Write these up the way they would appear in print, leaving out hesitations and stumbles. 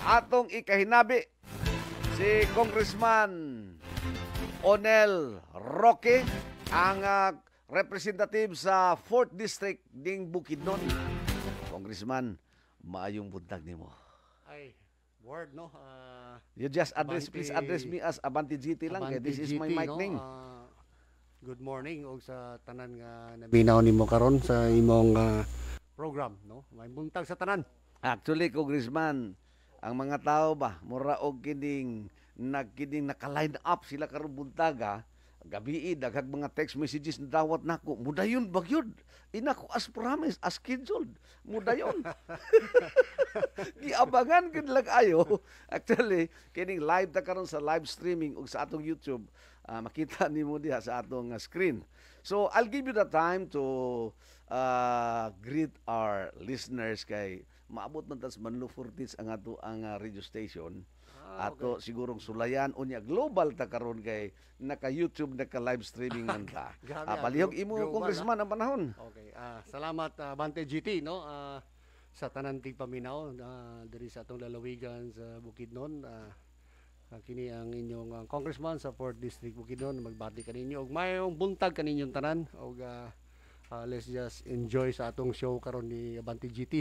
atong ikahinabi si Congressman Onel Roque, ang representative sa 4th District ding Bukidnon. Congressman, maayong buntag nimo. Ay, word, no? You just please address me as Abante GT lang. Abante This is my GT, mic no? name. Good morning og sa tanan nga nabinaw nimo karon sa imong program, no? May buntag sa tanan. Actually, Congressman, ang mga tao ba, mura og kining naka-line up sila karon buntaga, gabi daghang mga text messages na dawat nako. Mudayon bagyod. Inako as promised, as scheduled. Mudayon. Giabangan gid lang ayo. Actually, kining live ta karon sa live streaming ug sa atong YouTube, makita nimo diha sa atong screen. So, I'll give you the time to greet our listeners kay maabot man tas Manlo Fortis ang ato ang radio station. Ato Okay. sigurong sulayan unya global ta karon kay naka-YouTube, naka-live streaming man ta. Grabe, Palihog imo global, Congressman ang panahon. Okay. Salamat Abante GT, no? Sa tanan tigpaminaw diri sa atong lalawigan sa Bukidnon. Kini ang inyong congressman sa 4th District Bukidnon. Magbati kaninyo og mayong buntag kaninyong tanan og let's just enjoy sa atong show karon ni Abante GT.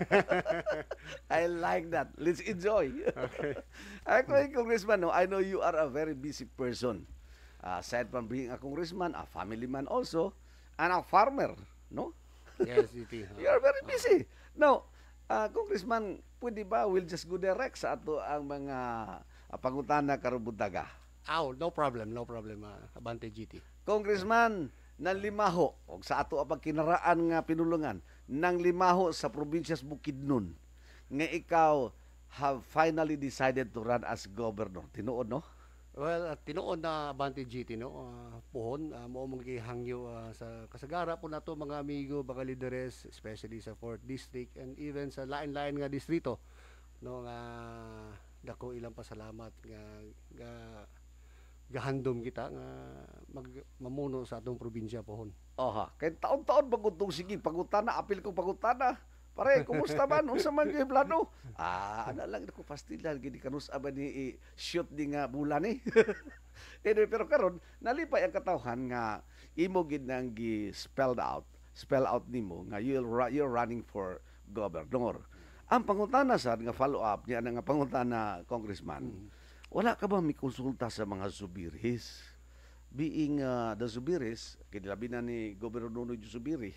I like that. Let's enjoy. Okay. Actually, Congressman, no, I know you are a very busy person. Aside from being a congressman, a family man also, and a farmer, no? Yes, GT. You are very busy. Now, Congressman, pwede ba we'll just go direct sa ato ang mga pangutana karon buntaga? No problem, no problem. Abante GT. Congressman, nang limaho o sa ato ang pagkinaraan nga pinulungan nang limaho sa probinsyas Bukidnon nga ikaw have finally decided to run as governor. Tinuod, no? Well, tinuod na Abante GT, no? Puhon, mao mong gihangyo sa kasagara po nato mga amigo, mga lideres, especially sa 4th District and even sa lain-lain nga distrito, no? Nga dako ilang pasalamat nga gahandom kita nga mamuno sa atong probinsya pohon. Oha, kay taon-taon bagutong sige pagutana, apil ko pagutana. Pare, kumusta man? Unsa man gyud plano? Ana lang ko pastilan gid kanus aba ni shoot di nga bulan ni. Anyway, pero karon nalipay ang katawhan nga imo gid nang spell out nimo nga you're running for governor. Ang pangutana sad nga follow up niya nga pangutana, Congressman. Wala ka ba may konsulta sa mga Zubiris? Being the Zubiris, kinilabi na ni Gobernador Nonoy Zubiri,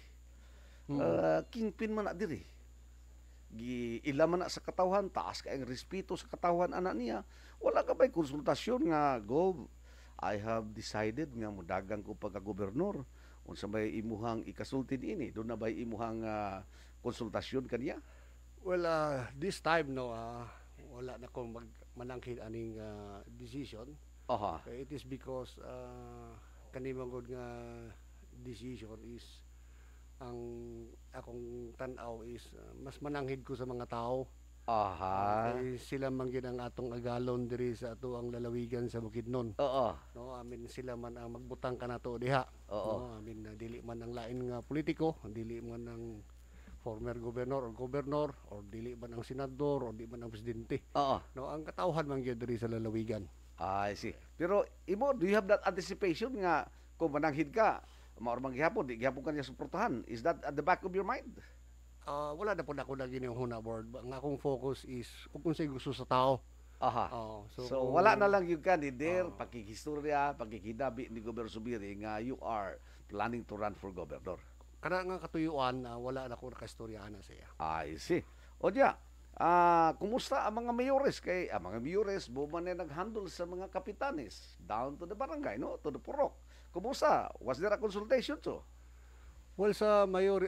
kingpin man na diri. Ilaman na sa katawhan, taas ka ang respeto sa katawhan anak niya. Wala ka ba'y konsultasyon nga, Gob, I have decided nga mudagang ko pagka-gobernador. Unsa may imuhang ikasulti ini? Doon na ba'y imuhang konsultasyon kaniya? Well, this time, no, wala na kong manangkit aning decision. Aha. It is because kanimangod nga decision is ang akong tan-aw is mas mananghid ko sa mga tao. Aha. Kay sila man gyud ang atong agalon diri sa ato ang lalawigan sa Bukidnon. Oo. No, sila man ang magbutang kanato diha. Oo. No, dili man ang lain nga politiko, dili man ang former governor or dili man ang senador or di man ang presidente. Oo. No, ang katawhan man gyud diri sa lalawigan. I see. Pero imo, do you have that anticipation nga kung mananghid ka, maor man gihapon, di gihapon ka niya suportahan? Is that at the back of your mind? Wala na po na ako lagi yung huna board. Ang akong focus is kung sa'yo gusto sa tao. Aha. So wala na lang yung kandider, pagkikistorya, pagkikidabi ni Gobernador Zubiri nga you are planning to run for governor. Kana nga katuyuan, wala na ko nakastoryahan na siya. I see. O diya, kumusta ang mga mayores? Kay ang mga mayores, buman na nag-handle sa mga kapitanes, down to the barangay, no? To the purok. Kumusta? Was there a consultation too? Well, sa mayor,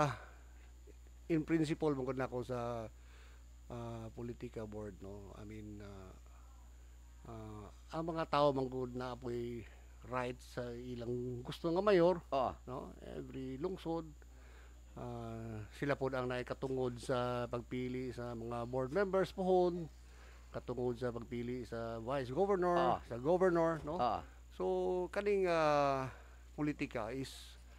in principle, mungkod na ako sa politika board, no? Ang mga tao mangkod na apoy right sa ilang gusto nga mayor, no? Every lungsod, sila po ang naikatungod sa pagpili sa mga board members pohon, katungod sa pagpili sa vice governor, sa governor, no? So kaning politika is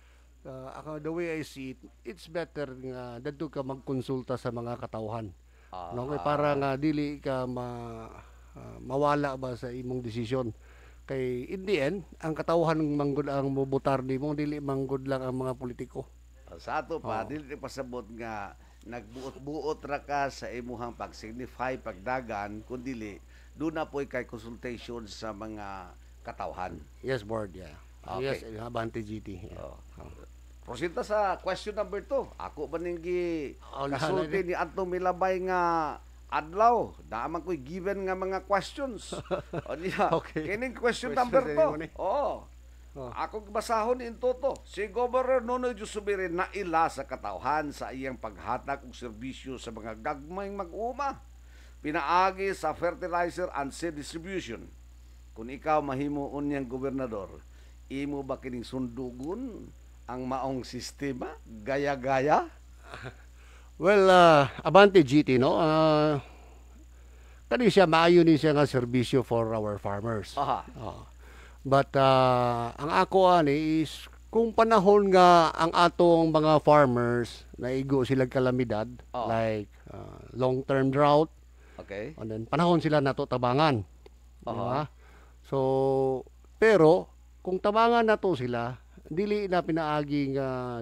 the way I see it, it's better nga dadto ka magkonsulta sa mga katawhan. No, kay para nga dili ka mawala ba sa imong desisyon. Kay in the end, ang katawhan manggod ang mobotar nimo, dili manggod lang ang mga politiko. Sa ato pa, dili pasabot nga nagbuot-buot ra ka sa imuhang pag-signify pagdagan, kundi doon na po kay consultation sa mga katawhan. Yes, board, yeah. Okay. Yes, Abante GT. Yeah. Prosinta sa question number 2. Ako ba ning kasulti ni Antong Milabay nga adlaw, naaman ko'y given nga mga questions. O niya, kining question number 2. Ako basahon into to. Si Governor Nonoy Jusubirin na ila sa katawhan sa iyang paghatag og serbisyo sa mga gagmayng mag-uma. Pinaagi sa fertilizer and seed distribution. Kung ikaw mahimo unyang gobernador, imo ba kining sundugon ang maong sistema? Gaya-gaya? Well, Abante GT, no? Kani siya, maayo ni siya nga serbisyo for our farmers. But ang ako ani is, kung panahon nga ang atong mga farmers, naigo silang kalamidad, like long-term drought, and then panahon sila nato tabangan. Diba? So, pero, kung tabangan nato sila, dili na pinaagi nga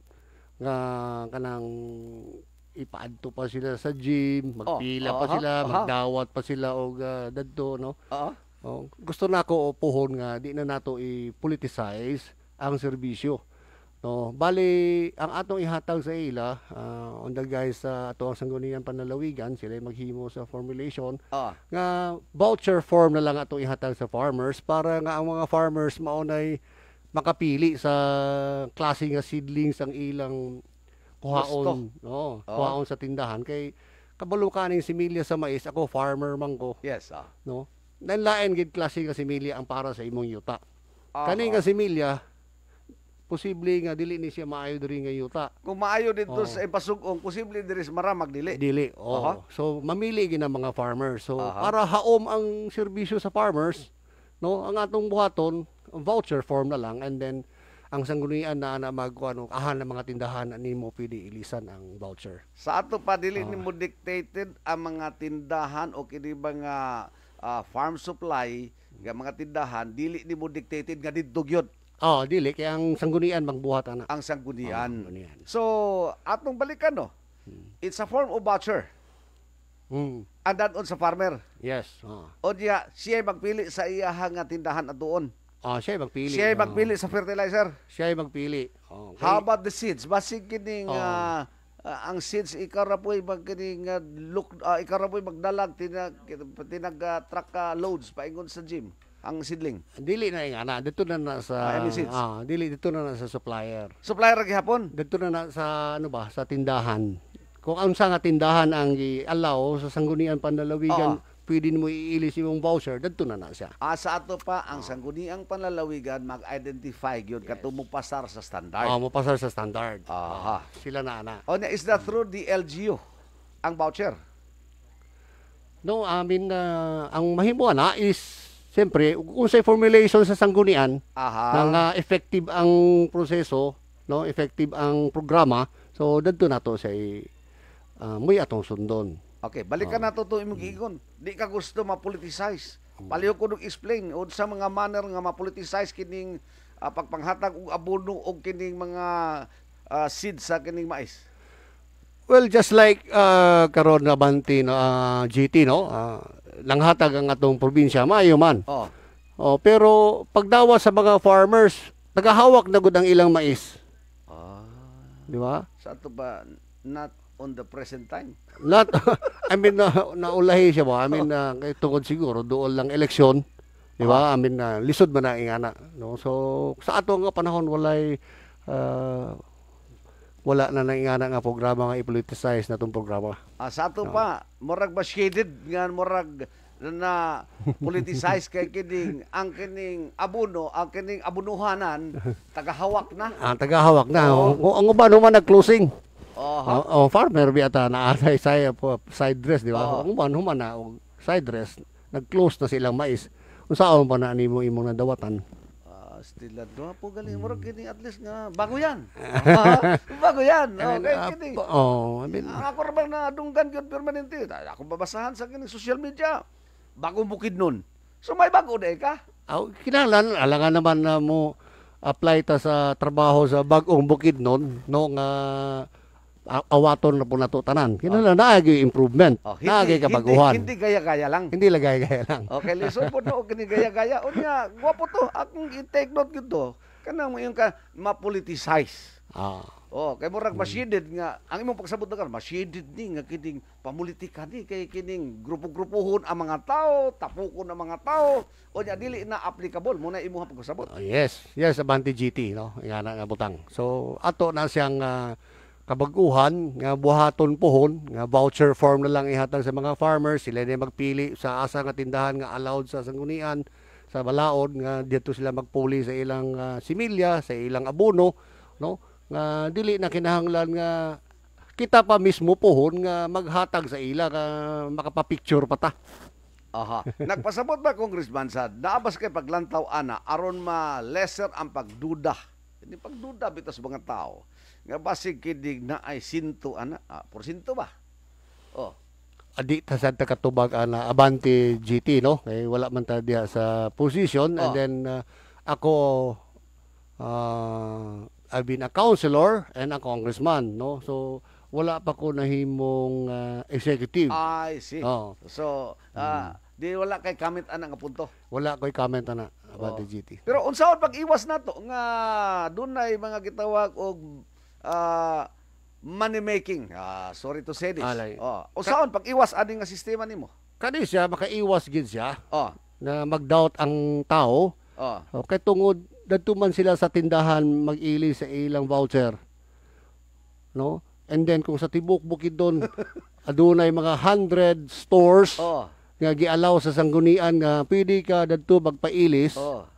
kanang ipaadto pa sila sa gym, magpila pa sila, magdawat pa sila og dadto, no? Gusto na ako upuhon nga di na nato i-politicize ang serbisyo. No, bali ang atong ihatag sa ila on the guys sa ato ang sanggunian panlalawigan, sila maghimo sa formulation nga voucher form na lang atong ihatag sa farmers para nga ang mga farmers maunay makapili sa klase nga seedlings ang ilang kuhaon, no? Kuhaon sa tindahan kay kabalo kaning similya sa mais, ako farmer man ko. Yes, no? Nanlain gid klase nga similya ang para sa imong yuta. Kani nga similya posible nga dili ni siya maayo diri nga yuta. Kung maayo dito sa ipasugong, posible diri sa maramag dili. Dili. So mamili gid ang mga farmers. So para haom ang serbisyo sa farmers, no, ang atong buhaton voucher form na lang, and then ang sanggunian na magkuano ahan ng mga tindahan nimo pwede ilisan ang voucher. Sa ato pa dili nimo dictated ang mga tindahan o kini ba nga farm supply nga mga tindahan, dili nimo dictated nga didto gyud. Dili kay ang sanggunian magbuhat ana. Ang sanggunian. So atong balikan, no. It's a form of voucher. And that on sa farmer. Yes. O diya siya magpili sa iyahang nga tindahan at doon. Siya magpili. Siya magpili sa fertilizer. Siya magpili. How about the seeds? Basig kining ang seeds ikaw ra po'y magkining ikaw ra po'y magdalag tinag truck loads paingon sa gym ang seedling. Dili na ingana dito na sa dili dito na sa supplier. Supplier ra gihapon. Dito na sa sa tindahan. Kung unsa nga tindahan ang i-allow sa sanggunian panlalawigan, pwede mo iilis yung voucher, dito na siya. Sa ato pa, ang sangguniang panlalawigan mag-identify yun katong pasar sa standard. Mupasar sa standard. Sila na ana. Is that through the LGU, ang voucher? No, ang mahimo na is, siyempre, kung sa formulation sa sanggunian, nang effective ang proseso, no, effective ang programa, so dito na to sa muy atong sundon. Okay, balikan nato to imong giingon. Di ka gusto ma-politicize. Paliho ko nung explain o sa mga manner nga ma-politicize kining pagpanghatag og abono og kining mga seeds sa kining mais. Well, just like karon na Abante GT, no, nanghatag ang atong probinsya maayo man. Pero pagdawa sa mga farmers, nagahawak na gud ang ilang mais. Di ba? Sa ato ba not on the present time? Not, naulahi siya ba? Tungkol siguro, doon lang eleksyon. Di ba? Lisod man na ingana. No? So, sa ato nga panahon, wala na ingana nga programa nga i-politicize na itong programa. Sa ato pa, morag ba shaded nga, morag na politicize kay ang kining abono, ang kining abunuhanan, tagahawak na. Tagahawak na. Ang uban naman nag-closing. Farmer biata na atay saya po side dress, di ba? Human na side dress, nag-close na silang mais. Unsaon pa na nimo imong nadawatan? Pastilan do po galing mo kini at least nga bago yan. Bago yan. Okay, kini. I mean, ako ra bang nadunggan gyud permanente. Ako babasahan sa kini social media. Bagong bukid nun. So may bago day ka. Kinahanglan alangan naman na mo apply ta sa trabaho sa bagong bukid nun no nga awaton na po nato tanan. Kinahanglan naagi improvement. Naagi kabaguhan. Hindi gaya-gaya lang. Hindi lang gaya-gaya lang. Okay, listen po no, kini gaya-gaya. Unya, gwapo to. Akong i-take note gyud to. Kanang mo yung ka ma-politicize. Kay murag masyidid nga ang imong pagsabot na masyidid ni nga kining pamulitika ni kay kining grupo-grupohon ang mga tao, tapukon ang mga tao. Unya dili na applicable mo na imong pagsabot. Yes, Abante GT no. Nga nga butang. So ato na siyang kabaguhan nga buhaton pohon nga voucher form na lang ihatag sa mga farmers, sila na magpili sa asa nga tindahan nga allowed sa sanggunian sa balaod nga dito sila magpuli sa ilang similya, sa ilang abono no nga dili na kinahanglan nga kita pa mismo pohon nga maghatag sa ila nga makapapicture pa ta. Nagpasabot ba Congressman Sad naabas kay paglantaw ana aron ma lesser ang pagduda. Hindi pagduda bitaw sa mga tao. Nga basig kidig na ay sinto ana, porsinto ba? Adi ta sad ta katubag ana Abante GT no. Kay wala man ta diha sa position and then ako I've been a councilor and a congressman no. So wala pa ko nahimong executive. I see. So di wala kay comment ana nga punto. Wala ko'y comment ana Abante GT. Pero unsaon pag-iwas nato nga dunay mga gitawag og money making. Sorry to say this. Unsaon pag-iwas ani nga sistema nimo? Kani siya makaiwas gid siya. Na mag-doubt ang tao. Kay tungod dadto man sila sa tindahan mag-ili sa ilang voucher. No? And then kung sa tibok bukid doon adunay mga 100 stores nga gi-allow sa sanggunian nga pwede ka dadto magpailis.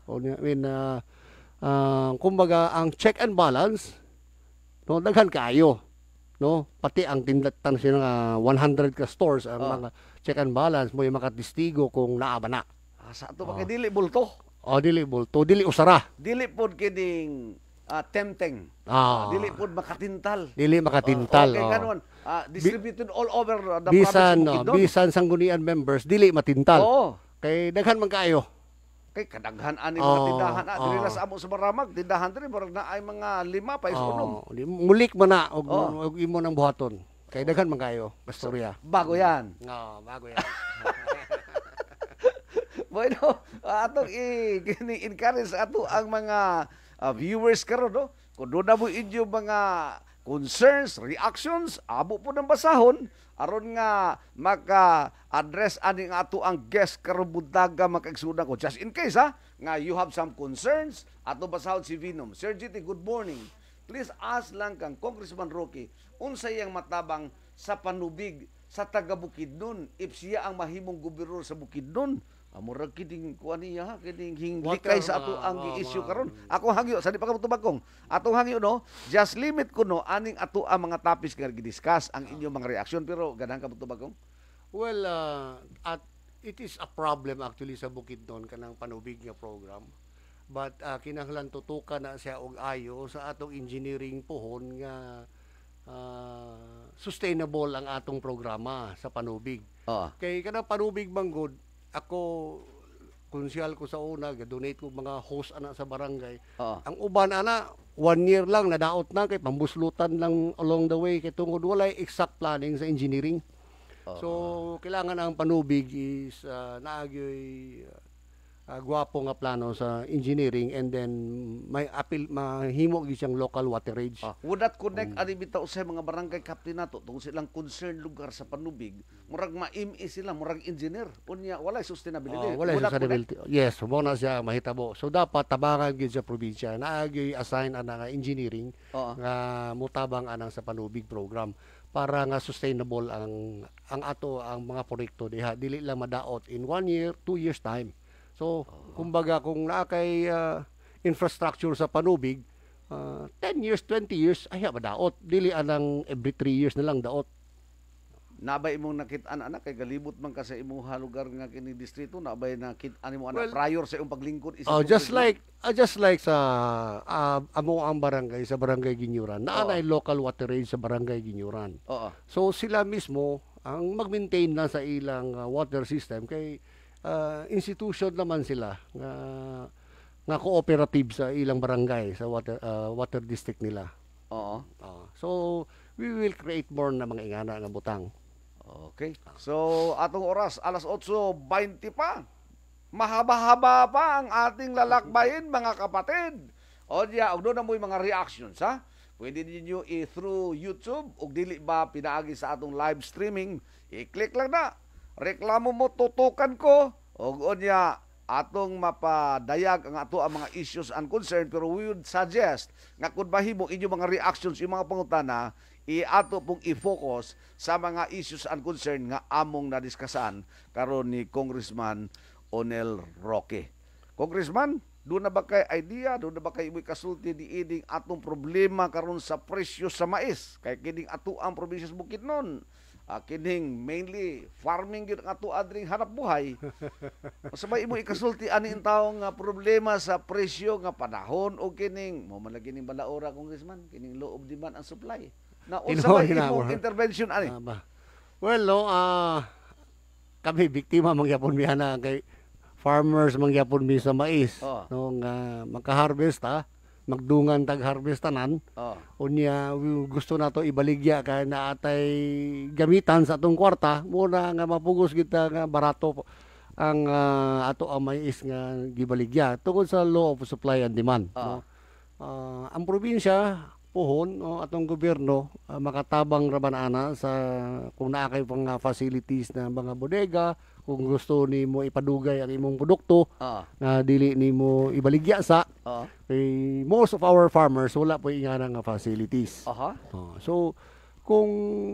Kumbaga ang check and balance no daghan kaayo no pati ang tindatan sila nga 100 ka stores ang mga check and balance mo yung makatistigo kung naa ba na. Sa ato pa kay dili bulto. Dili bulto, dili usara. Dili pod kining tempting. Dili pod makatintal. Dili makatintal. Okay kanon. Distributed all over the province. Bisan sanggunian members dili matintal. Kay daghan man kaayo. Kay kadaghan ani mga tindahan dili na sa amo sa Maramag, tindahan diri murag na ay mga 5 pa isunom. Mulik man na og imo nang buhaton. Kay daghan man kayo, pastorya. Bago yan. Bago yan. Bueno, atong i-encourage ato ang mga viewers karon no. Kung doon na mo inyo mga concerns, reactions, abo po ng basahon aron nga maka-address ani nga ato ang guest karon buntaga makaigsunan ko. Just in case nga you have some concerns, ato basahon si Vinom. Sir GT, good morning. Please ask lang kang Congressman Roque unsay ang matabang sa panubig sa taga Bukidnon if siya ang mahimong gobernador sa Bukidnon. Murag kining kuan niya kining hinglikay sa ato ang gi-issue karon. Ako hangyo sa di pa kabutubag kong. Atong hangyo no, just limit ko no aning ato ang mga topics nga gi-discuss ang inyong mga reaksyon pero ganang kabutubag kong. Well, it is a problem actually sa Bukidnon kanang panubig nga program. But kinahanglan tutukan na siya og ayo sa atong engineering pohon nga sustainable ang atong programa sa panubig. Kay kanang panubig manggod ako konsyal ko sa una ga-donate ko mga host ana sa barangay. Ang uban ana 1 year lang nadaot na kay pambuslutan lang along the way kay tungod walay exact planning sa engineering. So kailangan ang panubig is naagyoy gwapo nga plano sa engineering and then may apil mahimo gyud siyang local waterage. Would that connect ani bitaw sa mga barangay captain nato tungod silang concerned lugar sa panubig, murag ma-ME sila, murag engineer, unya walay sustainability. Walay sustainability. Yes, mo na siya mahitabo. So dapat tabangan gyud sa probinsya na agi assign ana nga engineering nga mutabang anang sa panubig program para nga sustainable ang ato ang mga proyekto diha dili lang madaot in 1 year, 2 years time. So, kumbaga kung naakay infrastructure sa panubig, 10 years, 20 years, ay madaot. Dili anang every 3 years na lang daot. Nabay imong nakit-an anak kay galibot man ka sa imuha lugar nga kini distrito, nabay nakit-an mo anak prior sa imong paglingkod just like sa amo ang barangay sa Barangay Ginyuran. Naanay local water range sa Barangay Ginyuran. So sila mismo ang mag-maintain na sa ilang water system kay institution naman sila nga cooperative sa ilang barangay sa water district nila. So we will create more na mga ingana nga butang. Okay. So, atong oras, alas 8:20 pa. Mahaba-haba pa ang ating lalakbayin, mga kapatid. O diya, og doon na mo yung mga reactions, ha? Pwede ninyo through YouTube, o dili ba pinaagi sa atong live streaming, i-click lang na. Reklamo mo, tutukan ko. O diya, atong mapadayag ang ato ang mga issues and concern, pero we would suggest nga kung mahimo inyo mga reactions, yung mga pangutana, ato pong i-focus sa mga issues and concern nga among nadiskusan karon ni Congressman Onel Roque. Congressman, doon na ba kay idea, doon na ba kay iboy kasulti di iding atong problema karon sa presyo sa mais? Kay kining ato ang probinsya sa Bukidnon. Kining mainly farming gyud ang ato adring hanap buhay. Sabay imo ikasulti ani ang tawo nga problema sa presyo nga panahon o kining mo man lagi ning balaora, Congressman, kining law of demand and supply. Na unsa ba imong intervention ani? Well, no, kami biktima mangyapon mi ana kay farmers mangyapon mi sa mais. No nga maka-harvest magdungan tag-harvest tanan. Unya gusto nato ibaligya kay naatay gamitan sa atong kwarta muna nga mapugos kita nga barato ang ato ang mais nga gibaligya tungod sa law of supply and demand. No? Ang probinsya puhon atong gobyerno makatabang raman ana sa kung naa kay pang facilities na mga bodega, kung gusto nimo ipadugay ang imong produkto na dili nimo ibaligya sa kay most of our farmers wala po ingana nga facilities. So kung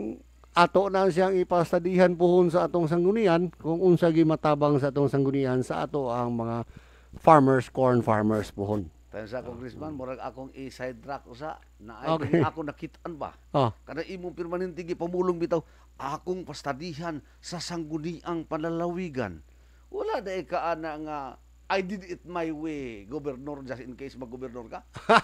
ato na siyang ipastadihan puhon sa atong sanggunian, kung unsa gi matabang sa atong sanggunian sa ato ang mga farmers, corn farmers puhon. Tayo sa Congressman, murag akong i-side track usa na ay ako nakitaan ba? Kada imong permanente gi pamulong bitaw, akong pastadihan sa sangguniang panlalawigan. Wala dai ka ana nga I did it my way, Governor, just in case mag-gobernor ka.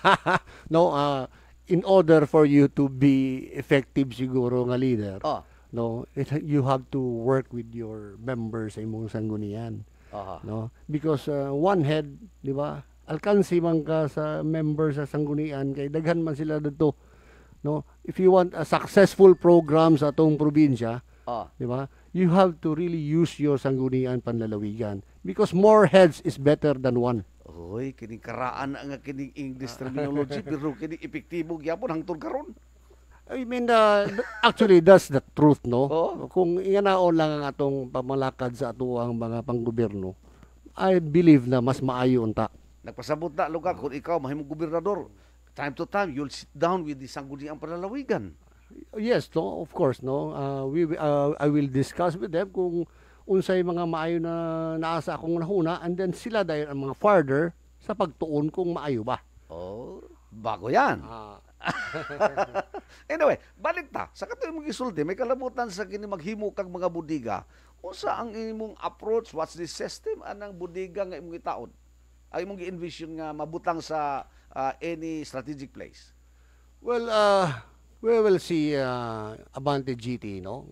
No, in order for you to be effective siguro nga leader, no, you have to work with your members sa imong sanggunian. No, because one head, di ba? Alkansi man ka sa members sa sanggunian kay daghan man sila dito, no? If you want a successful program sa atong probinsya, di ba? You have to really use your sanggunian panlalawigan because more heads is better than one. Oy, kining karaan nga kining English terminology pero kining epektibo gyapon hangtod karon. I mean, actually that's the truth, no? Kung inganaon lang ang atong pamalakad sa atuang mga panggobyerno, I believe na mas maayo unta. Nagpasabot na lugar kung ikaw mahimong gobernador, time to time you'll sit down with the sangguniang panlalawigan. Yes, no, of course, no. I will discuss with them kung unsay mga maayo na naasa akong nahuna, and then sila dahil ang mga farther sa pagtuon kung maayo ba. Bago yan. Anyway, balik ta. Sa katoy mong isulti, may kalabutan sa kini maghimo kag mga budiga. Unsa ang imong approach? What's the system anang budiga nga imong itaod? Ay mong gi-envision nga mabutang sa any strategic place? Well, we will see Abante GT, no?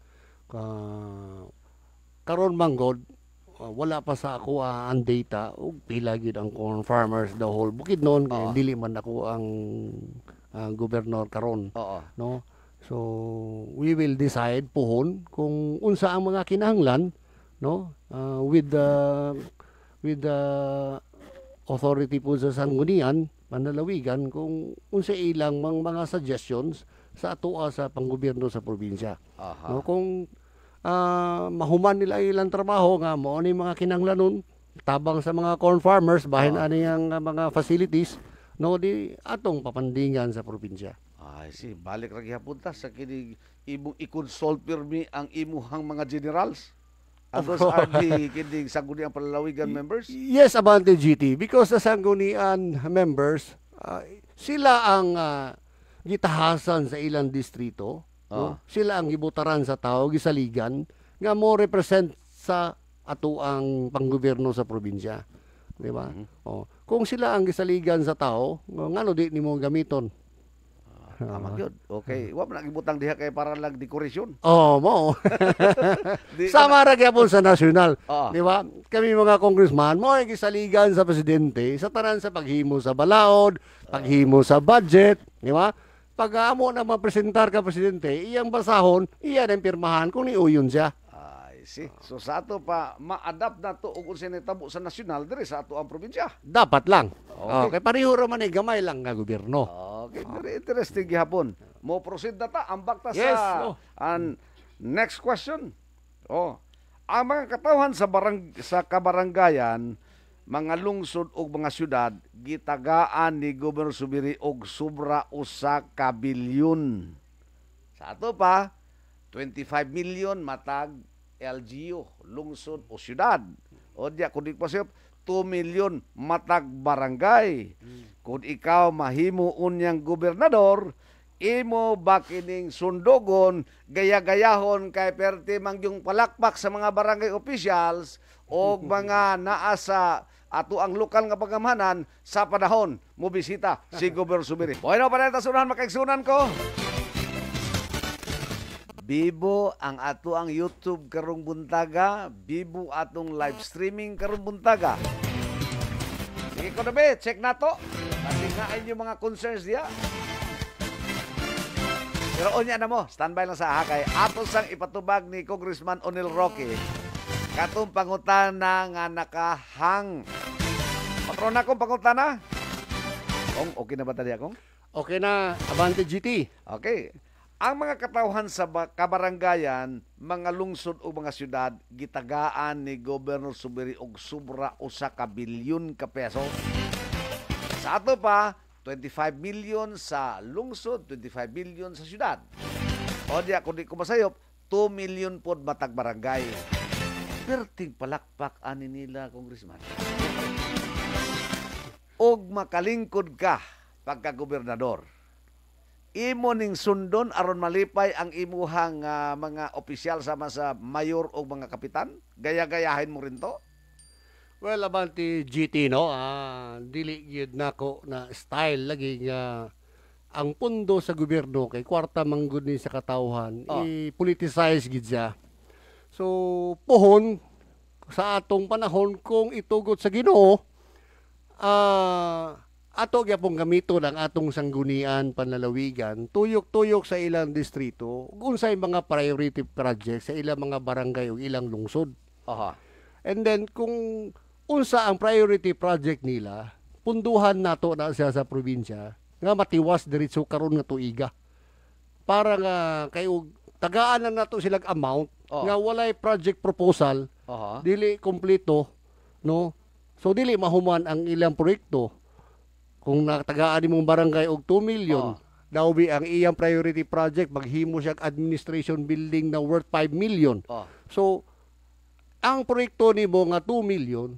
Karon manggod, wala pa sa ako ang data ug pila gid ang corn farmers the whole Bukidnon kay dili man ako ang gobernador karon. No? So we will decide puhon kung unsa ang mga kinahanglan, no? With the authority po sa sanggunian panlalawigan kung unsa ilang mga suggestions sa atoa sa panggobyerno sa probinsya. No, kung mahuman nila ilang trabaho nga mao ni mga kinahanglanon tabang sa mga corn farmers bahin ani ang mga facilities, no, di atong papandingan sa probinsya. Ay balik ra gyapon ta sa kini imong i-consult pirmi ang imuhang mga generals. Those are the kining sangguniang panlalawigan members? Yes, Abante GT. Because the sanggunian members, sila ang gitahasan sa ilang distrito no? Sila ang gibutaran sa tao, gisaligan nga mo represent sa ato ang panggobyerno sa probinsya. Di ba? Kung sila ang gisaligan sa tao, ngano di nimo gamiton? Tama yun. Okay. Wa man nagibutang diha kay para lang dekorasyon. Mo. Sama ra gyapon sa nasyonal. Di ba? Kami mga congressman mo ay gisaligan sa presidente sa tanan sa paghimo sa balaod, paghimo sa budget, di ba? Pag amo na mapresentar ka presidente, iyang basahon, iyan ang pirmahan kung niuyon siya. So sa ato pa ma-adapt na to og unsay nitabo sa nasyonal diri sa ato ang probinsya. Dapat lang. Okay, pareho ra man gamay lang nga gobyerno. Okay, very interesting gihapon. Mo proceed na ta ambak ta sa next question. Ang mga katawhan sa kabaranggayan, mga lungsod ug mga syudad gitagaan ni Gobernador Zubiri og sobra usa ka bilyon. Sa ato pa 25 million matag LGU, lungsod o syudad. O diya, kung di pa siya, 2 million matag barangay. Kung ikaw mahimo unyang gobernador, imo ba kining sundogon, gaya-gayahon kay perti mangyong palakpak sa mga barangay officials o mga naa sa ato ang lokal nga pagamahanan sa panahon mo bisita si Gobernador Zubiri. Bueno, para ito sunan, makaigsunan ko. Bibo ang ato ang YouTube karong buntaga, bibo atong live streaming karong buntaga. Sige ko na be, check na to. Patingnain yung mga concerns diya. Pero onya na mo, standby lang sa kay ato sang ipatubag ni Congressman Onel Roque. Katong pangutana nga nakahang. Patrona kong pangutana. Kung okay na ba tadi akong? Okay na, Abante GT. Okay. Ang mga katawhan sa kabaranggayan, mga lungsod o mga syudad, gitagaan ni Gobernador Zubiri og sobra usa ka bilyon ka peso. Sa ato pa, 25 million sa lungsod, 25 million sa syudad. O diya, kung di ko masayop, 2 million pod matag barangay. Perting palakpak ani nila, Congressman. Og makalingkod ka pagka-gobernador. Imo ning sundon aron malipay ang imuhang mga opisyal sama sa mayor o mga kapitan? Gaya-gayahin mo rin to? Well, Abante GT, no? Dili gyud nako na style lagi nga ang pundo sa gobyerno kay kwarta manggod ni sa katawhan, i-politicize gid siya. So, pohon sa atong panahon kung itugot sa Ginoo, ato gyapong gamiton ang atong sanggunian panlalawigan tuyok-tuyok sa ilang distrito unsay mga priority projects sa ilang mga barangay o ilang lungsod. And then kung unsa ang priority project nila, punduhan nato na siya sa probinsya nga matiwas diretso karon nga tuiga. Para nga kayo tagaan na nato silang amount nga walay project proposal, dili kompleto, no? So dili mahuman ang ilang proyekto. Kung natagaan mong barangay og 2 million, dawbi ang iyang priority project, maghimo siya administration building na worth 5 million. So, ang proyekto nimo nga 2 million,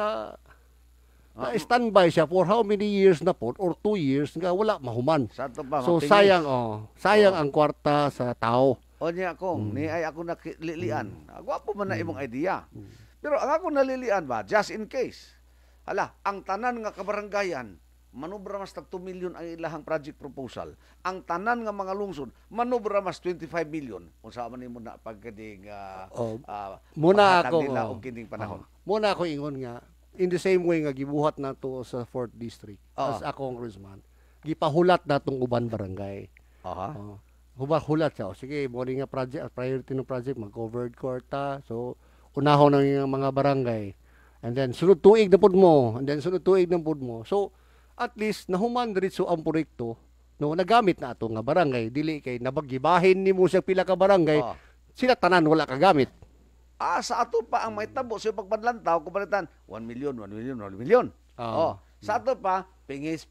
standby siya for how many years na po, or 2 years, nga wala mahuman. So, sayang, sayang ang kwarta sa tao. O niya akong, ni ay ako nakililian. Gwapo man na imong idea. Pero ang ako nalilian ba, just in case, ang tanan nga kabaranggayan, manubra mas 2 million ang ilahang project proposal. Ang tanan nga mga lungsod, manubra mas 25 million. Unsa man nimo na pagkading muna ako nila og kining panahon. Muna ako ingon nga in the same way nga gibuhat nato sa 4th district as a congressman. Gipahulat natong uban barangay. Hulat siya. Sige, mo nga project, priority ng project mag-covered kwarta. So unahon ng mga barangay. And then sunod tuig na pud mo, and then sunod tuig na pud mo. So at least nahuman diretso ang proyekto, no, nagamit na ato nga barangay, dili kay nabaggibahin nimo sa pila ka barangay, sila tanan wala kagamit. Sa ato pa ang mahitabo sa pagpadlantaw kubalitan 1 million, 1 million, 1 million. Sa ato pa pingis.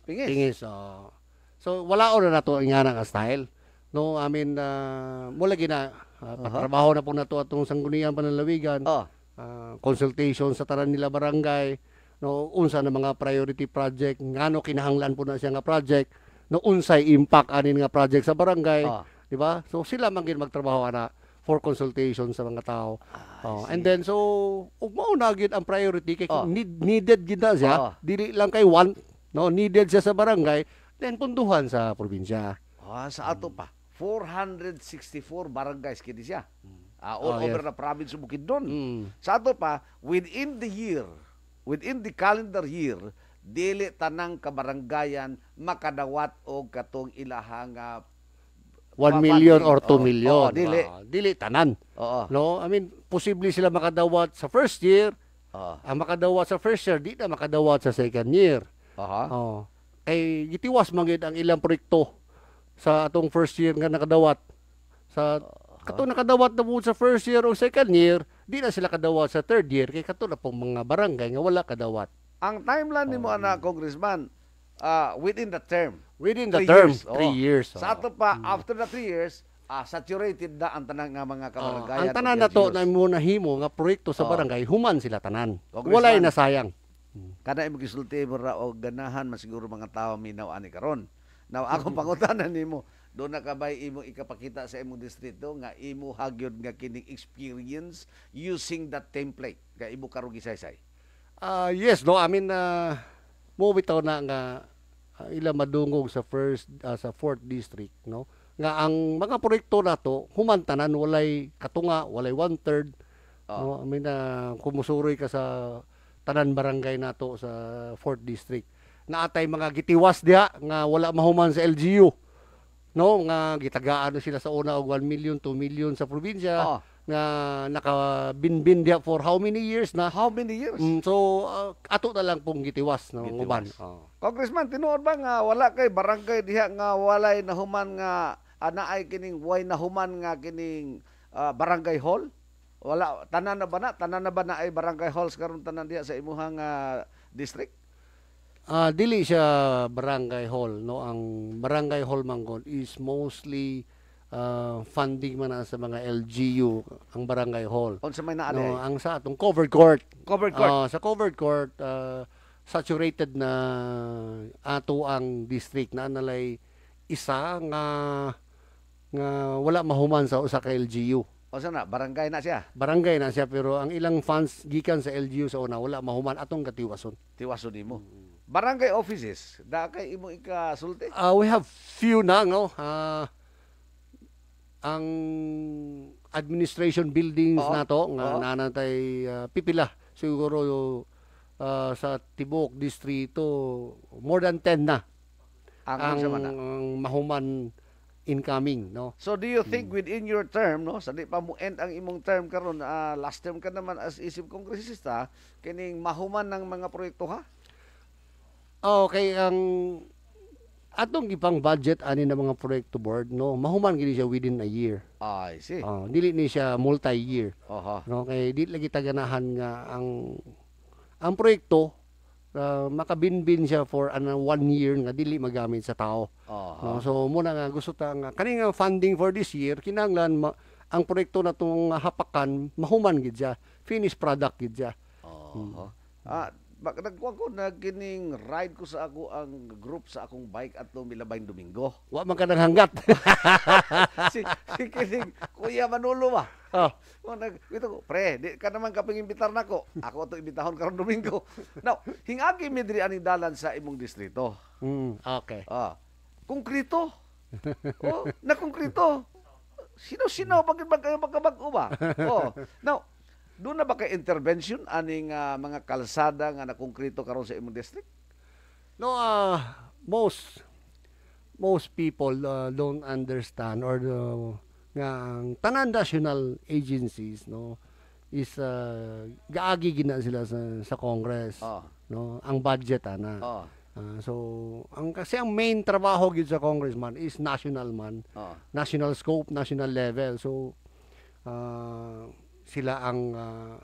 So wala na nato ang nga style. No, I mean mula gina patrabaho na po nato atong sanggunian panlalawigan. Consultation sa tanan nila barangay. No, unsa na mga priority project ngano kinahanglan po na siya nga project, no, unsay impact anin nga project sa barangay, di di ba? So sila man gid magtrabaho ana for consultation sa mga tao. And then so mao na gid ang priority kay needed gid na siya. Dili lang kay want, no, needed siya sa barangay, then punduhan sa probinsya. Sa ato pa 464 barangays kini siya. All over the province of Bukidnon. Sa ato pa within the calendar year, dili tanang kabarangayan makadawat og katong ilahang 1 million or 2 million. Dili tanan. No, I mean, posible sila makadawat sa first year. Ang makadawat sa first year, di na makadawat sa second year. Kay gitiwas man gid ang ilang proyekto sa atong first year nga nakadawat. Sa katong nakadawat na po sa first year o second year, di na sila kadawat sa third year kay kato na pong mga barangay nga wala kadawat. Ang timeline nimo ana, Congressman, within the term. Within the term, 3 years. Sa ato pa, after the 3 years, saturated na ang tanan nga mga kabaranggayan. Ang tanan na to na mo nahimo nga proyekto sa barangay, human sila tanan. Walay na sayang. Kana imo gisulti mo ra og ganahan man siguro mga tawo minaw ani karon. Now akong pangutanan nimo, do na kabay imo ikapakita sa imong distrito nga imo hagyod nga kining experience using that template nga imo karon gisaysay. Yes, no, I mean mo bitaw na nga ila madungog sa sa 4th district, no, nga ang mga proyekto nato humantanan walay katunga, walay 1/3, no, I mean kumusuroy ka sa tanan barangay nato sa 4th district, naatay mga gitiwas diha nga wala mahuman sa LGU, no, nga gitagaan sila sa una og 1 million, 2 million sa probinsya, nga nakabinbin diha for how many years na? How many years? So ato na lang pong gitiwas, no, nguban. Congressman, tinuod ba nga wala kay barangay diha nga walay nahuman nga anaay kining way nahuman nga kining barangay hall? Wala, tanan na ba na ay barangay halls karon tanan diha sa imuhang district? Dili siya barangay hall, no. Ang barangay hall manggod is mostly funding man sa mga LGU ang barangay hall. Unsa may naa no, ang sa atong covered court. Sa covered court saturated na ato ang district na analay isa nga wala mahuman sa usa ka LGU. O sana barangay na siya. Barangay na siya pero ang ilang funds gikan sa LGU sa una wala mahuman atong katiwason. Tiwason nimo. Barangay offices, da kay imo ikasulti? We have few na, no. Ang administration buildings nato nga nanatay pipila siguro sa Tibok distrito more than 10 na ang mahuman incoming, no. So do you think within your term, no, sa di pa mo end ang imong term karon, last term ka naman as isip kongresista, kining mahuman ng mga proyekto ha? Okay, ang atong gipang budget ani na mga proyekto board, no, mahuman gid siya within a year. I see. Dili ni siya multi-year. No, kay di lagi taganahan nga ang proyekto makabinbin siya for 1 year nga dili magamit sa tao. No, so muna nga gusto ta nga kani nga funding for this year kinahanglan ang proyekto natong hapakan mahuman gid siya, finished product gid siya. Nagkuha ko na kining ride ko sa ako ang group sa akong bike at Milabayng Domingo. Wa man ka nang hanggat. si kining Kuya Manolo ba? Ito ko, pre, di ka naman kapag-imbitar na ko. Ako ito imbitahon karon Domingo. Now, hingagi mi diri ani dalan sa imong distrito. Okay. Konkrito. Na konkrito. Sino bakit ba kayo magkabag-o ba? Now, doon na ba kay intervention aning mga kalsada nga nakongkrito karon sa imong district? No, most people don't understand or nga ang tanan national agencies, no, is gaagi gina sila sa Congress, no, ang budget ana. So kasi ang main trabaho gid sa congressman is national man, national scope, national level. So sila ang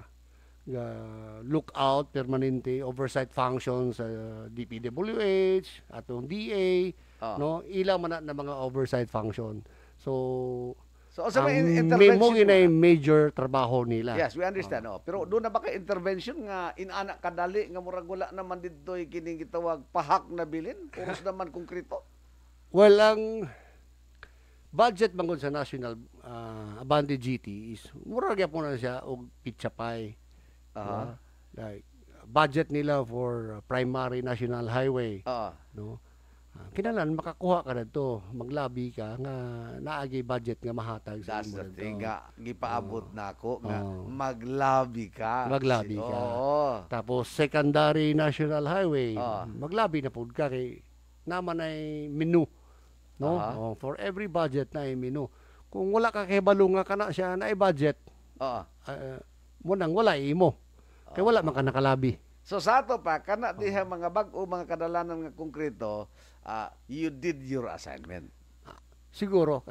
lookout, permanente oversight functions sa DPWH, atong DA, no, ila man na mga oversight function. So sa intervention may major trabaho nila. Yes, we understand. Pero doon na ba kay intervention nga inana kadali nga murag wala naman didtoy kining gitawag pahak na bilin, puros naman konkreto? Well, budget bangod sa national Abante GT is mura gyapon na siya og pizza pie. Aha. Like budget nila for primary national highway, no? Kinahanglan makakuha ka dito, maglabi ka nga naagi budget nga mahatag sa That's imo the dito. thing nga gipaabot nako nga maglabi ka. Maglabi ka. Oo. Tapos secondary national highway, maglabi na pud ka kay naman ay menu, no? For every budget na ay menu. Kung wala ka kay balo nga kana siya na ay budget, mo nang wala imo. Kay wala man ka nakalabi. So sa ato pa kana diha mga bag-o mga kadalanan nga konkreto, you did your assignment. Siguro.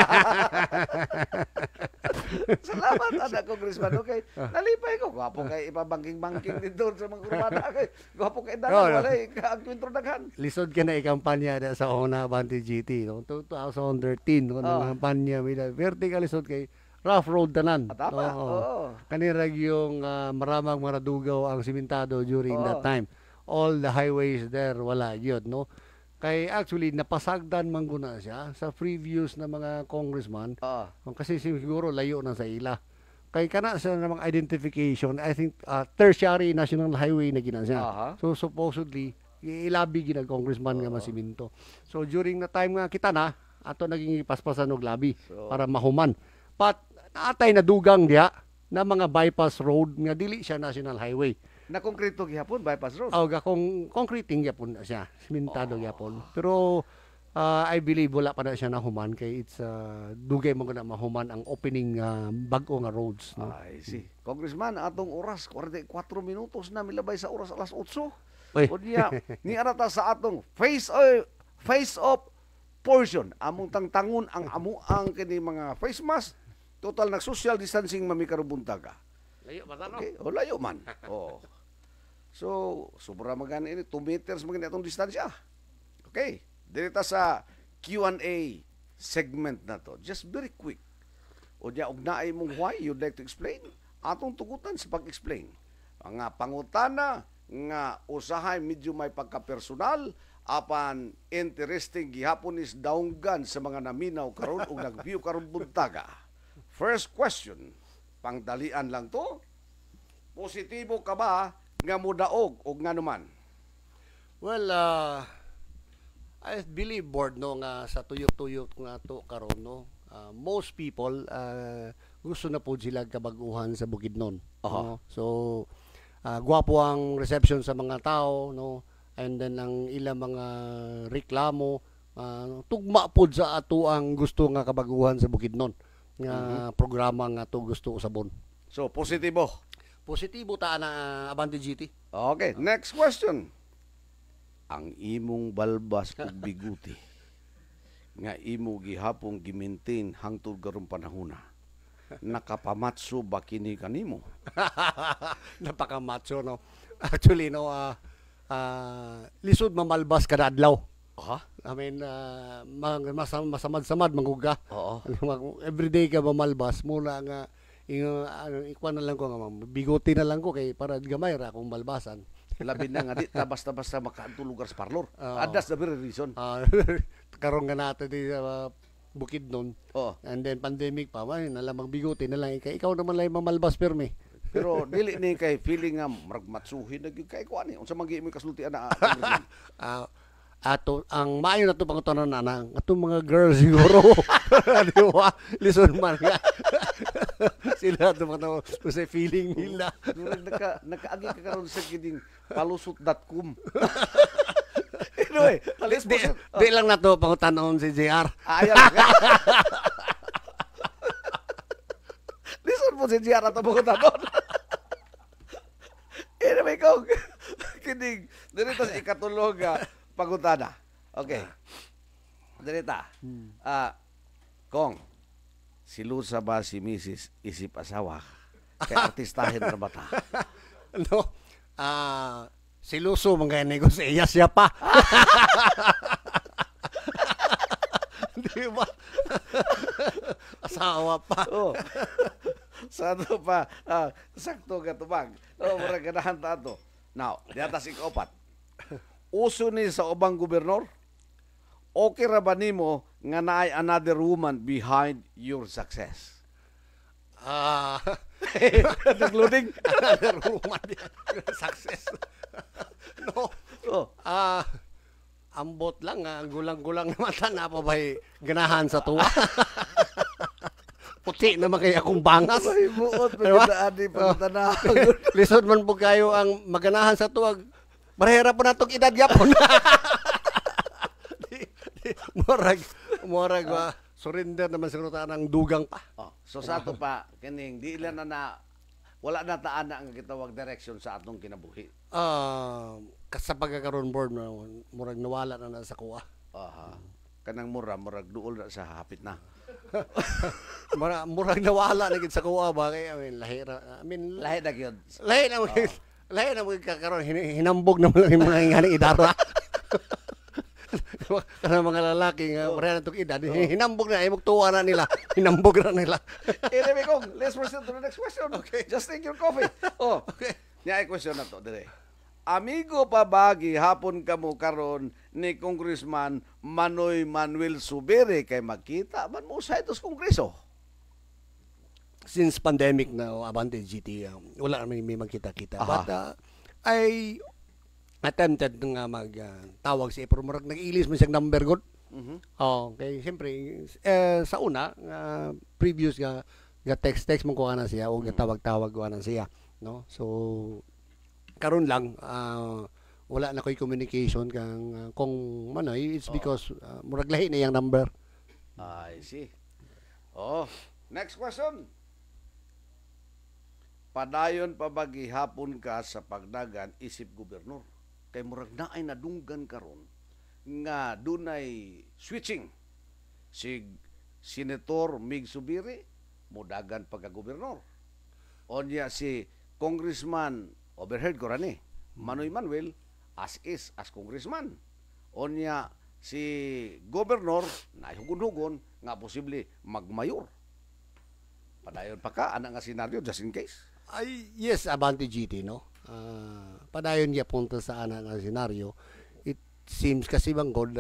Salamat ana Congressman. Okay. Nalipay ko gwapo kay ipabangking-bangking dito sa mga urbana kay gwapo kay dala walay kaagkwentro daghan. Lisod ka na ikampanya da sa una Abante GT no 2013 no kampanya mila. Vertical lisod kay rough road tanan. Tama. Kanirag yung maramang maradugaw ang simentado during that time. All the highways there wala yun, no? Kay actually napasagdan man guna siya sa previous na mga congressman. Kasi siguro layo na sa ila. Kay kana sa namang identification, I think tertiary national highway na gina siya. So supposedly ilabi gina congressman nga masiminto. So during the time nga kita na ato naging paspasan og labi para mahuman. But naatay na dugang diha na mga bypass road nga dili siya national highway. Na konkreto gihapon bypass road. Kung concreting gyapon na siya, simentado gyapon. Pero I believe wala pa na siya nahuman kay it's dugay mo na mahuman ang opening bag-o nga roads, no? I see. Congressman, atong oras 44 minutos na milabay sa oras alas 8. Oy. O niya, ni arata sa atong face off portion. Among tangtangon ang amuang kini mga face mask. Total na social distancing mamikaron buntaga. Layo ba tano? Okay, o layo man. So, sobra magana ini 2 meters magana atong distansya. Okay, direta sa Q&A segment na to. Just very quick. O diya og naay mong why you'd like to explain? Atong tugutan sa pag-explain. Mga pangutana nga usahay medyo may pagka-personal apan interesting gihapon is daunggan sa mga naminaw karon ug nag-view karon buntaga. First question, pangdalian lang to. Positibo ka ba nga mudaog o nga naman? Well, I believe board no nga sa tuyok-tuyok nga to karon no. Most people gusto na po sila kabag-uhan sa Bukidnon. No? So gwapo ang reception sa mga tao no, and then ang ilang mga reklamo tugma pod sa ato ang gusto nga kabag-uhan sa Bukidnon nga programa nga to gusto usabon. So positibo. Positibo ta na Abante GT. Okay, next question. Ang imong balbas ug biguti nga imo gihapon gi-maintain hangtod karong panahona. Nakapamatso ba kini kanimo? Napaka-macho no. Actually no lisod mamalbas kada adlaw. I mean masamad-samad manguga. Every day ka mamalbas mula nga ikuan na lang ko nga bigote na lang ko kay para gamay ra akong malbasan. Labi na nga di basta-basta makaadto lugar sa parlor. That's the very reason. Karon nga nato di Bukidnon. And then pandemic pa man nalang magbigote na lang ikaw naman lay mamalbas permi. Pero dili ni kay feeling nga matsuhin na gyud kay kuan ni unsa man gyud kasultian na. Ato ang maayo na to pangutanon na atong mga girls siguro. Di ba? Listen man nga. Sila to mga sa feeling nila. Nakaagi ka karon sa kining palusot.com. Anyway, di lang na to pangutanon si JR. Ayan. Listen po si JR ato pangutanon. Anyway, kung kining dito sa ikatulog pangutana. Okay. Direta. Kong, silusa ba si Mrs. isip asawa? Kaya artistahin na ba ta? No. Siluso mga negosyo siya pa. Di ba? Asawa pa. Sado pa. Sakto ka tubag. Mura ganahan ta to. Now, diatas ikapat. Uso ni sa ubang gobernador okay ra ba nimo nga naay another woman behind your success? Nagloading. Another woman behind success. No. Oh. Ambot lang, gulang-gulang naman na pa ba'y ganahan sa tuwa. Puti naman kaya akong bangas. Ay, buot, magandaan di pagtanahon. Lisod man po kayo ang maganahan sa tuwag. Marahira po na itong edad yapon. Murag, surrender naman siguro ng dugang pa. So sa ato pa, kining, di ilan na wala na taan na ang kitawag direction sa atong kinabuhi. Sa pagkakaroon board, murag nawala na sa kuha. Kanang murag duol na sa hapit na. Murag nawala na gid sa kuha ba kay lahi na gyud. Lahi na magkakaroon hinambog na mga nganing idara. Kana mga lalaki nga pareha na itong edad, hinambog na, ay magtuwa na nila, hinambog na nila. Anyway, Kong, let's proceed to the next question. Okay. Just take your coffee. Okay. Niya question na to, dire. Amigo pa bagi hapon kamo karon ni Congressman Manoy Manuel Zubiri kay makita man mo sa itos kongreso? Since pandemic na Abante GT, wala naman may magkita-kita. But I attempted nga tawag si Epro Murag, nag-ilis mo siyang number good. Okay, siyempre sa una previous nga text mo ko na siya o tawag-tawag ko na siya, no? So karon lang wala na ko'y communication kung Manoy, it's because murag lahi na yung number. I see. Next question. Padayon pa ba gihapon ka sa pagdagan isip gobernador? Kay murag naay nadunggan karon nga dunay switching si Senator Mig Zubiri mudagan pagka-gobernador. Onya si Congressman overheard ko rani Manoy Manuel as congressman. Onya si gobernador nahugon-hugon nga posible magmayor. Padayon pa ka ana nga senaryo just in case. Yes, Abante GT, no? Padayon niya punta sa ana nga senaryo. It seems kasi banggod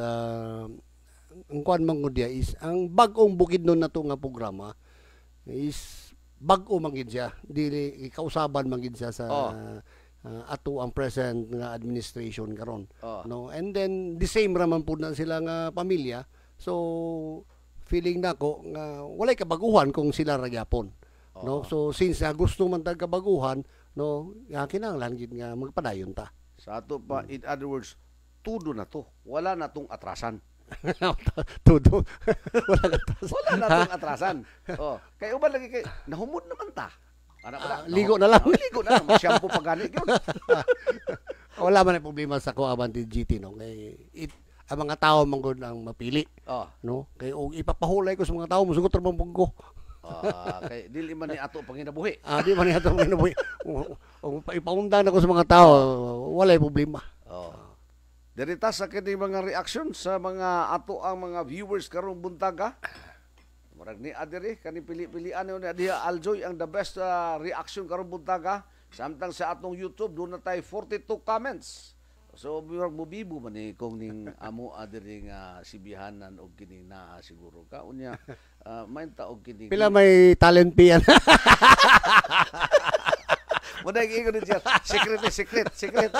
ang kuan manggod dia is ang bag-ong bukid nun nato nga programa is bag-o mangid siya. Dili kausaban mangid siya sa ato ang present nga administration karon, no? And then the same raman pud na sila nga pamilya. So feeling nako nga walay kabaguhan kung sila ra gyapon. No, so since gusto man tag kabaguhan, no, kinahanglan gid nga magpadayon ta. Sa ato pa, in other words, tudo na to. Wala na tong atrasan. Tudo. Wala na tong atrasan. Kay uban lagi kay nahumod naman ta. Ligo na lang. Ligo na lang. Shampoo pa gani gyud. Wala man problema sa ko Abante GT, no. Kay ang mga tao manggod ang mapili. No? Kay og ipapahulay ko sa mga tao musugot ra man ko. Kay dili man ni ato panginabuhi. Di man ni ato panginabuhi. Ipaundang na ko sa mga tao, walay problema. Dirita sa kini mga reaction sa mga ato ang mga viewers karong buntaga. Murag ni adiri kani pili-pilian ni Adia Aljoy ang the best reaction karong buntaga. Samtang sa atong YouTube doon na tayo 42 comments. So murag mobibo man ni kung ning amo adiri nga sibihanan og kini naa siguro ka unya mainta og kini. Pila may talent pian. Muna ingon niya secret.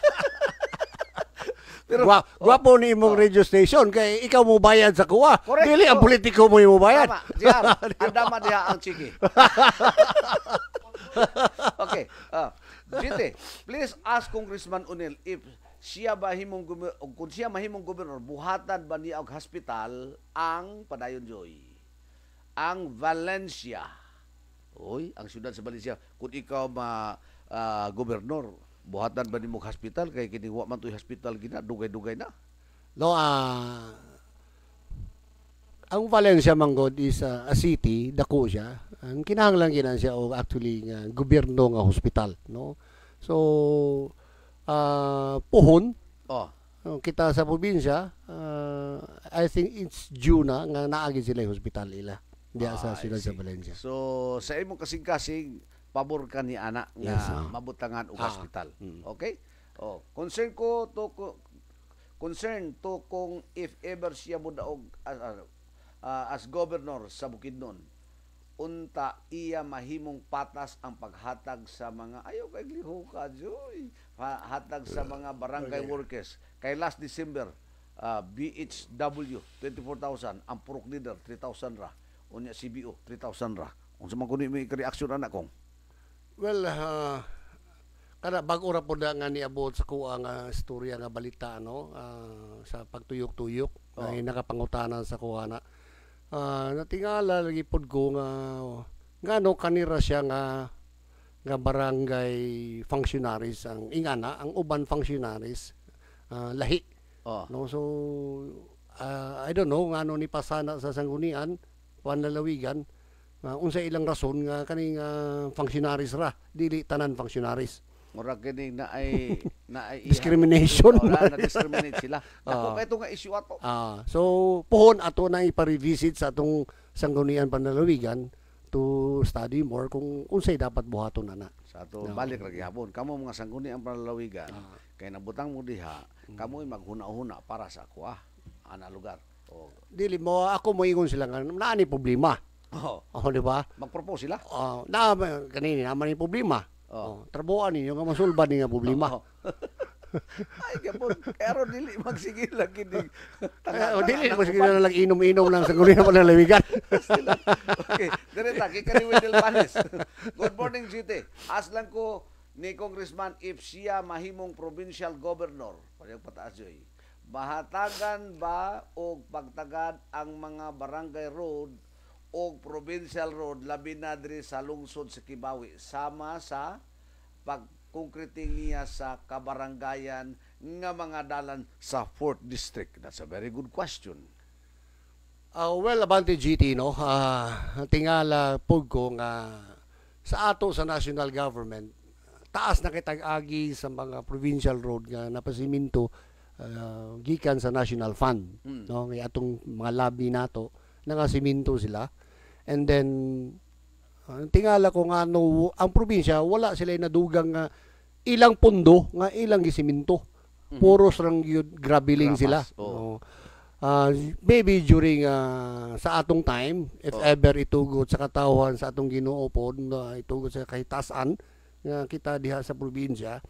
Pero gwapo ni imong radio station kay ikaw mo bayad sa kuha. Dili ang politiko mo imo bayad. Tama, diyan. Andama diha ang chiki. Okay. Jite, please ask Congressman Unil if siya ba himong kung siya mahimong gobernador, buhatan ba niya og hospital ang Padayon Joy? Ang Valencia. Ang siyudad sa Valencia. Kung ikaw gobernador, buhatan ba nimo hospital kay kini wa man toy hospital gina dugay-dugay na. No, ang Valencia manggod is a city, dako siya. Ang kinahanglan ginan siya og actually nga gobyerno nga hospital, no. So puhon. Kita sa probinsya, I think it's due na nga naagi sila yung hospital ila diya sa siyudad sa Valencia. So sa imong kasing-kasing pabor ka ni ana nga mabutangan og hospital. Okay? Concern ko to concern to kung if ever siya mudaog as governor sa Bukidnon, unta iya mahimong patas ang paghatag sa mga ayaw kay liho ka joy hatag sa mga barangay workers kay last December BHW 24,000 ang purok leader 3,000 ra unya CBO 3,000 ra unsa man kuno may reaksyon anak kong well kada bag-o ra po nga niabot sa kuha nga istorya nga balita no sa pagtuyok-tuyok ay nakapangutanan sa kuha na natingala lagi pod ko nga no kanira siya nga barangay functionaries ang ingana ang uban functionaries lahi no so I don't know ngano ni pasana sa sanggunian panlalawigan unsa ilang rason nga kaning functionaries ra dili tanan functionaries mura kini na ay discrimination na discriminate sila ako ito nga issue ato so pohon ato na ipa-revisit sa atong sanggunian panlalawigan to study more kung unsay dapat buhaton ana sa ato balik ra gihapon kamo mga sanggunian panlalawigan kay nabutang mo diha kamoy maghuna-huna para sa ako ana lugar dili mo ako moingon sila nga naani problema di ba mag-propose sila na kanini naman ni problema trabuan ninyo nga masulban ni nga problema. Ay, kapon, pero dili magsigil lagi ni. Dili magsigil na lang inom-inom lang sa gulay na panlalawigan. Okay, direta kay kani Wendell Panes. Good morning, GT. As lang ko ni Congressman if siya mahimong provincial governor, parang pataas yoy. Bahatagan ba o pagtagad ang mga barangay road o provincial road labi na diri sa lungsod sa Kibawi sama sa pagkonkreting niya sa kabarangayan nga mga dalan sa 4th District? That's a very good question. Well, abante GT, no? Tingala pug ko nga sa ato sa national government, taas na kitag-agi sa mga provincial road nga napasiminto gikan sa national fund. No? Kaya atong mga labi nato, nangasiminto sila. And then tingala ko nga no ang probinsya wala sila nadugang ilang pundo nga ilang gisiminto puros rang grabeling sila maybe during sa atong time if ever itugot sa katawhan sa atong Ginoo pod itugot sa kahitasan nga kita diha sa probinsya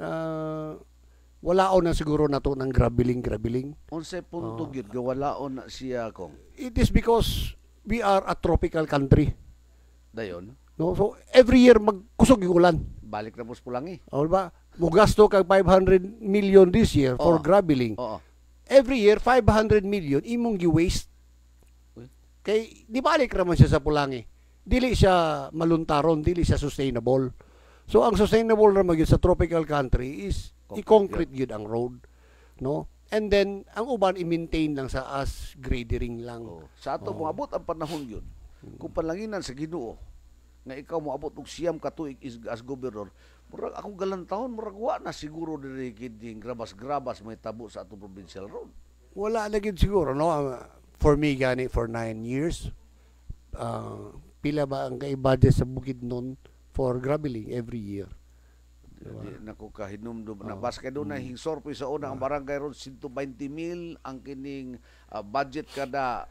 walaon na siguro nato ng grabeling unsay punto gyud walaon na siya kong it is because we are a tropical country. Dayon. No, so every year magkusog yung ulan. Balik na pulangi. O ba? Mugasto kag 500 million this year for grabeling. Every year 500 million imong gi-waste. Kay di balik ra man siya sa pulangi. Dili siya maluntaron, dili siya sustainable. So ang sustainable ra magyud sa tropical country is i-concrete gyud ang road, no? And then, ang uban, i-maintain lang sa as gradering lang. Sa ato, moabot ang panahon yun. Kung palanginan sa Ginoo, nga ikaw moabot og siyam katuig as gobernador, murag akong galantahon, murag wa na siguro diri kiding grabas-grabas may tabo sa atong provincial road. Wala na gid siguro, no? For me, gani, for 9 years, pila ba ang budget sa Bukidnon for grabeling every year? Nako kahinumdum na bas kay doon na hingsorpo sa una ang barangay road 120,000 ang kining budget kada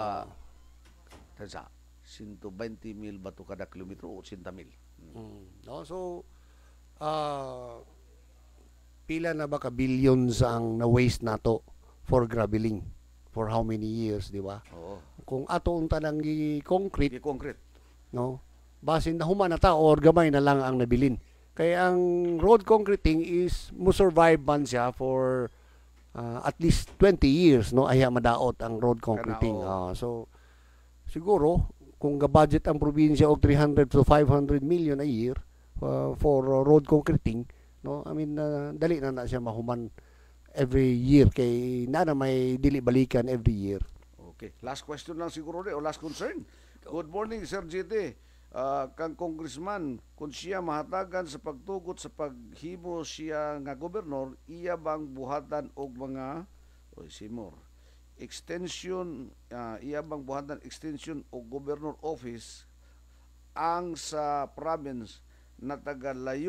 sa 120,000 bato kada kilometro o 80,000. No, so pila na ba ka billions ang na-waste nato for grabeling for how many years, di ba? Kung ato unta nang concrete, no, basin na human na ta or gamay na lang ang nabilin. Kaya ang road concreting is mo-survive man siya for at least 20 years, no? Aya madaot ang road concreting. So siguro kung ga-budget ang probinsya og 300 to 500 million a year for road concreting, no? I mean dali na siya mahuman every year kay na may dili balikan every year. Okay. Last question lang siguro o last concern. Good morning, Sir GT. Kang congressman, kung siya mahatagan sa pagtugot sa paghimo siya nga gobernador, iya bang buhatan og mga extension, iya bang buhatan extension o governor office ang sa province na tagalayo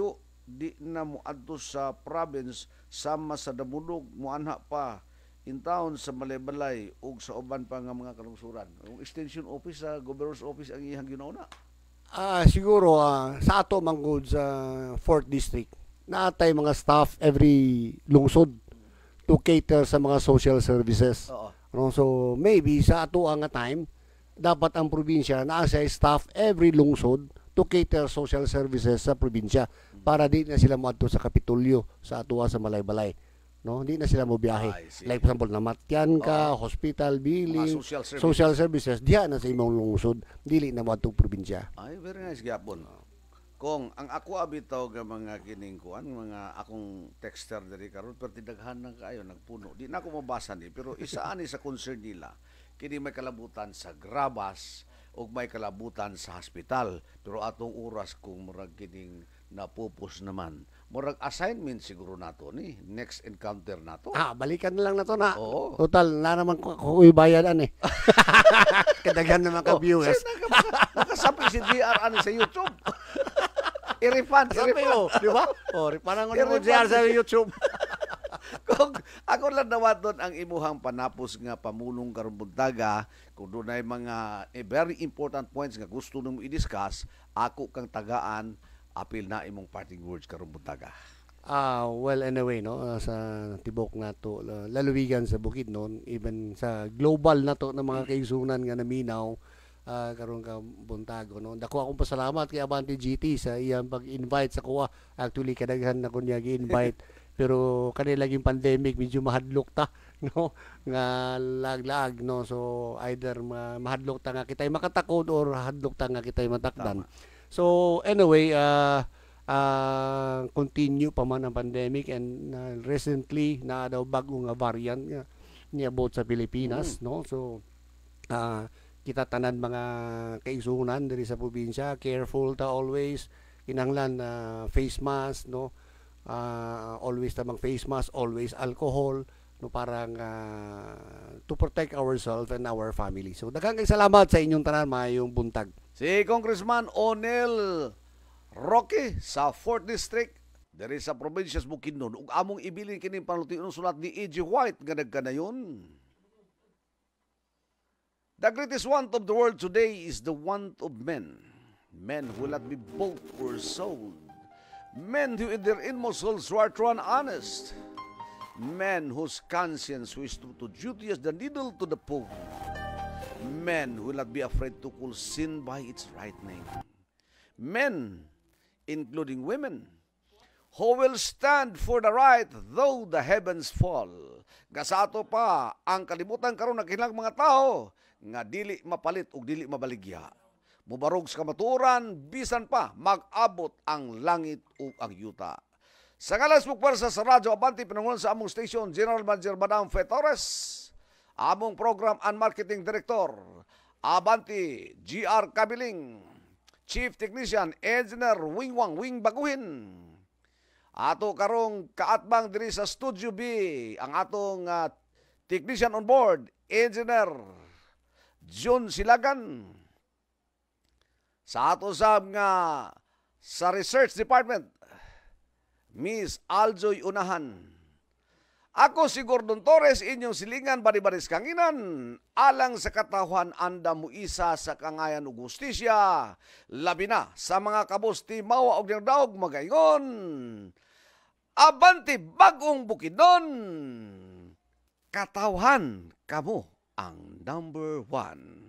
di na mo adto sa province sama sa Damulog muanha pa in town sa Malaybalay ug sa uban pa nga mga kalungsuran. Ang extension office sa governor's office ang iyang ginauna. Siguro sa ato manggod sa 4th district naatay mga staff every lungsod to cater sa mga social services. No? So maybe sa ato nga time dapat ang probinsya naa sa staff every lungsod to cater social services sa probinsya para di na sila moadto sa Kapitolyo sa atua sa Malaybalay. No, hindi na sila mo biyahe. Like for example, namatyan ka, hospital, billing, social services, diya na sa imong lungsod, dili na moadto probinsya. Ay, very nice gyapon. Kung ang ako abitaw nga mga kining kuan, mga akong texter diri karon pero tidaghan nang kaayo nagpuno. Di na ako mabasa ni pero isa ani sa concern nila kini may kalabutan sa grabas ug may kalabutan sa hospital pero atong oras kung murag kining napupos naman. Murag assignment siguro nato ni next encounter nato. Balikan na lang nato na. Oo. Total na naman kuy bayadan eh. Kadaghan naman ka viewers. Nakasapi si DR ani sa YouTube. I-refund, di ba? Parang mo DR sa YouTube. Kung ako lang nawaton ang imuhang panapos nga pamulong karon buntaga, kung dunay mga very important points nga gusto nimo i-discuss, ako kang tagaan apil na imong parting words karon buntaga. Well anyway no sa tibok nato laluwigan sa Bukidnon even sa global nato na mga kaigsunan nga naminaw karon ka buntago no. Dako akong pasalamat kay Abante GT sa iyang pag-invite sa kuha. Actually kadaghan na kunya gi-invite pero kanila laging pandemic medyo mahadlok ta no nga laglag no. So either mahadlok ta nga kitay makatakod or hadlok ta nga kitay matakdan. So anyway continue pa man ang pandemic and recently na daw bago nga variant nga niabot sa Pilipinas no. So kita tanan mga kaigsunan diri sa probinsya, careful ta always, kinahanglan face mask no, always ta mag face mask, always alcohol no parang to protect ourselves and our family. So daghang kay salamat sa inyong tanan maayong buntag. Si Congressman Onel Roque sa 4th District diri sa probinsya sa Bukidnon ug among ibilin kini panultiun sulat ni E.G. White nga nagkanayon. The greatest want of the world today is the want of men. Men who will not be bought or sold. Men who in their inmost souls are true and honest. Men whose conscience wish to duty as the needle to the poor. Men who will not be afraid to call sin by its right name. Men, including women, who will stand for the right though the heavens fall. Gasato pa ang kalibutan karon ng kilang mga tao nga dili mapalit ug dili mabaligya. Mubarog sa kamatuoran, bisan pa mag-abot ang langit ug ang yuta. Sa ngalan sa sa Radyo Abante, pinangunan sa among station, General Manager Madam Fe Torres, among Program and Marketing Director, Abante GR Kabiling, Chief Technician, Engineer Wingwang Wing Baguhin, ato karong kaatbang diri sa Studio B, ang atong technician on board, Engineer Jun Silagan. Sa ato sab nga sa Research Department, Miss Aljoy Unahan. Ako si Gordon Torres, inyong silingan bari-baris kanginan, alang sa katawhan anda mo isa sa kangayan ug hustisya, labi na sa mga kabusti mawa og daog magaingon. Abante bagong Bukidnon, katawhan kamo ang number 1.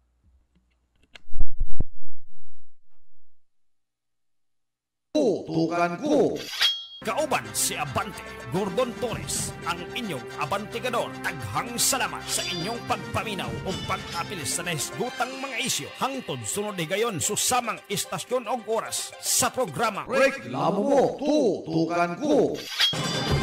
Tutukan ko. Kauban si Abante, Gordon Torres, ang inyong abantigador. Daghang salamat sa inyong pagpaminaw o pag-apilis sa nahisgutang mga isyo. Hangtod sunod higayon susamang istasyon o oras sa programa Reklamo mo, tutukan ko.